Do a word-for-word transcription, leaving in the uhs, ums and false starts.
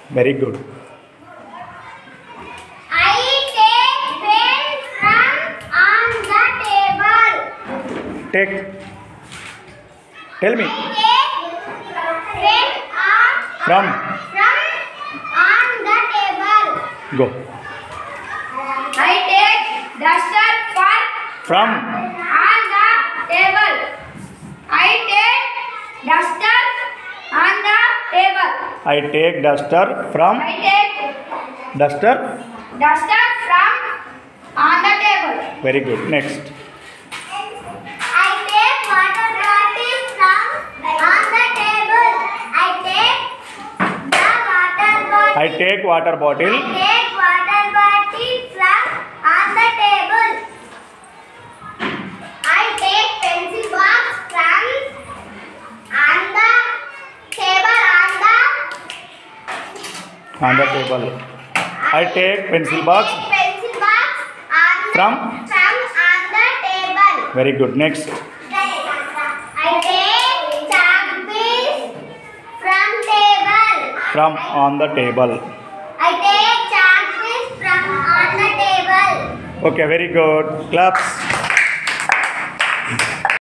Very good. I take pen from on the table. Take. Tell me. I take pen on, From. from on the table. Go. I take duster for From. on the table. I take duster on the table. I take duster from. I take Duster. duster from on the table. Very good. Next. I take water bottle from on the table. I take the water bottle. I take water bottle. I take water bottle from on the table. I take pencil box from on the table on the On the table. I take pencil box. I take pencil box on the, From? from on the table. Very good. Next. I take chalk piece from table. From on the table. I take chalk piece from on the table. Okay. Very good. Claps.